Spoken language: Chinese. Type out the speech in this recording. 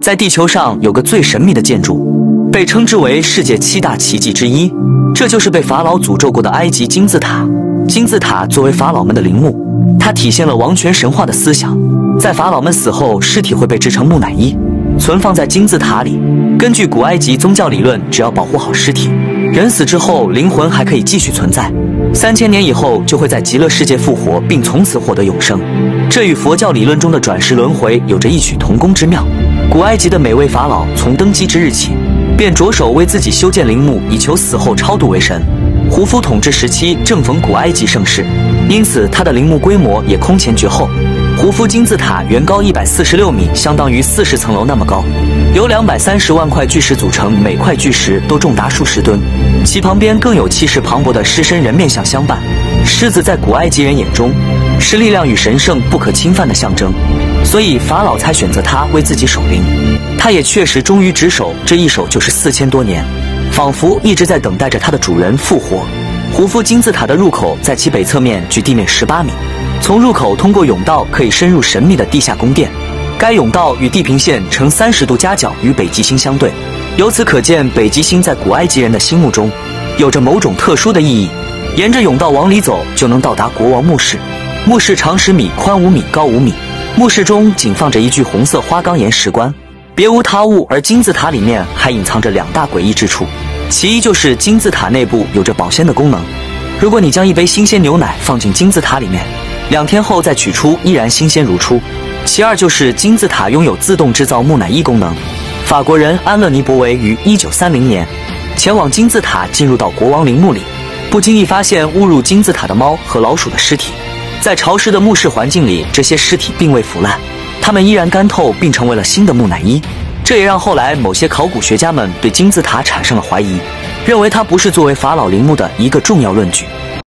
在地球上有个最神秘的建筑，被称之为世界7大奇迹之一，这就是被法老诅咒过的埃及金字塔。金字塔作为法老们的陵墓，它体现了王权神话的思想。在法老们死后，尸体会被制成木乃伊，存放在金字塔里。根据古埃及宗教理论，只要保护好尸体，人死之后灵魂还可以继续存在，3000年以后就会在极乐世界复活，并从此获得永生。这与佛教理论中的转世轮回有着异曲同工之妙。古埃及的每位法老从登基之日起，便着手为自己修建陵墓，以求死后超度为神。胡夫统治时期正逢古埃及盛世，因此他的陵墓规模也空前绝后。胡夫金字塔原高146米，相当于40层楼那么高，由230万块巨石组成，每块巨石都重达数十吨，其旁边更有气势磅礴的狮身人面像相伴。狮子在古埃及人眼中是力量与神圣不可侵犯的象征，所以法老才选择他为自己守陵。他也确实忠于职守，这一守就是4000多年，仿佛一直在等待着他的主人复活。胡夫金字塔的入口在其北侧面距地面18米，从入口通过甬道可以深入神秘的地下宫殿。该甬道与地平线呈30度夹角，与北极星相对，由此可见北极星在古埃及人的心目中有着某种特殊的意义。沿着甬道往里走，就能到达国王墓室。墓室长10米，宽5米，高5米。墓室中仅放着一具红色花岗岩石棺，别无他物。而金字塔里面还隐藏着2大诡异之处，其一就是金字塔内部有着保鲜的功能，如果你将一杯新鲜牛奶放进金字塔里面，2天后再取出，依然新鲜如初。其二就是金字塔拥有自动制造木乃伊功能。法国人安乐尼博维于1930年前往金字塔，进入到国王陵墓里，不经意发现误入金字塔的猫和老鼠的尸体。在潮湿的墓室环境里，这些尸体并未腐烂，它们依然干透并成为了新的木乃伊。这也让后来某些考古学家们对金字塔产生了怀疑，认为它不是作为法老陵墓的一个重要论据。